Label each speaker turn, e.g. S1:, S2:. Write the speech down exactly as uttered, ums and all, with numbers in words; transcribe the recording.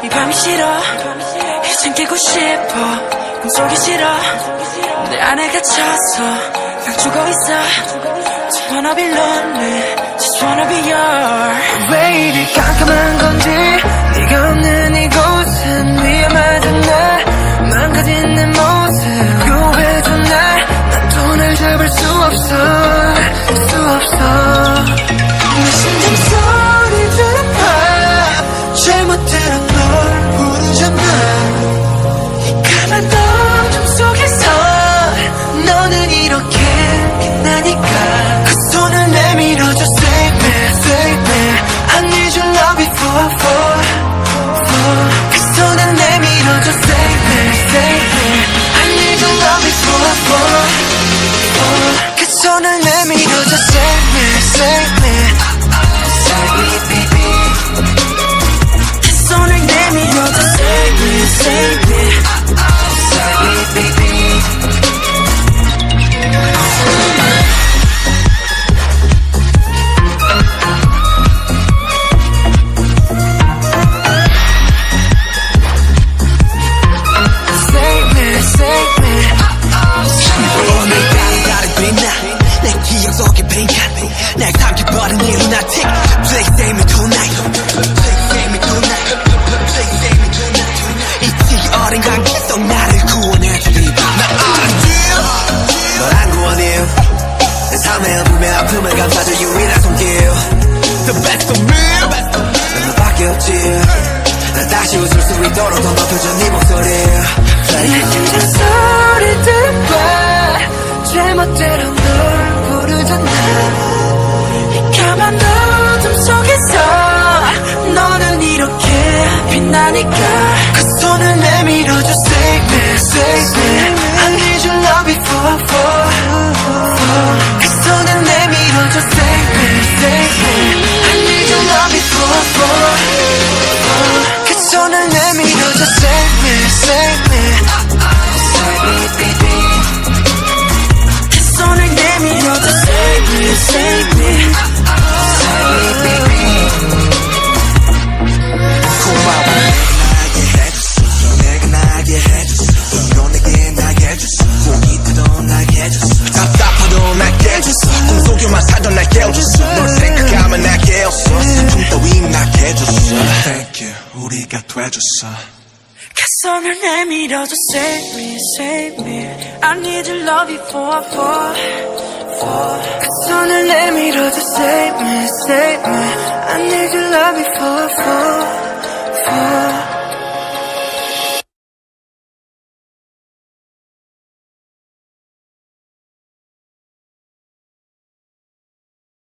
S1: 이 밤이 싫어 이젠 깨고 싶어 꿈속이 싫어 내 안에 갇혀서 난 죽어있어 Just wanna be lonely Just wanna be yours
S2: 왜 이리 깜깜한 건지 네가 없는 이곳은 위험하잖아 망가진 내 모습 요해져 날 난 또 날 잡을 수 없어 수 없어 내 심장 소리 들어봐 잘못 들은 널 부르잖아 이 까만 어둠 속에서 너는 이렇게 빛나니까 그 손을 내밀어줘 Save me, save me I need your love before, for, for 그 손을 내밀어줘 Save me, save me I need your love before, for, for 그 손을 내밀어줘 Save me, save me Save me, baby
S1: 그 손을 내밀어줘 Save me, save me
S2: Save me, baby
S3: 날 삼켜버린 이 lunatic Please save me tonight Please save me tonight Please save me tonight 잊지 어린 관계 속 나를 구원해주리 나 알았지 널 안 구원해 내 삶의 어둠의 아픔을 감싸줄 유일한 손길 The best of me 난 너밖에 없지 나 다시 웃을 수 있도록 더 높여줘 네 목소리
S2: 내 심장 소리 들어봐 제멋대로 널 부르잖아
S1: 까만 어둠 속에서 너는 이렇게 빛나니까
S2: 그 손을 내밀어줘 Save me, save me I need your love before, for, for 그 손을 내밀어줘 Save me, save me I need your love before, for, for 그 손을 내밀어줘 Save me, save me Save me, baby
S1: 그 손을 내밀어줘 Save me, save me
S3: 답답해도 날 깨줬어 꿈속에만 살던 날 깨워줬어 널 생각하면 날 깨웠어 슬픔 따윈 날 깨줬어 Thank you 우리가 돼줬어
S1: 그 손을 내밀어줘 Save me, save me I need your love before, for, for
S2: 그 손을 내밀어줘 Save me, save me I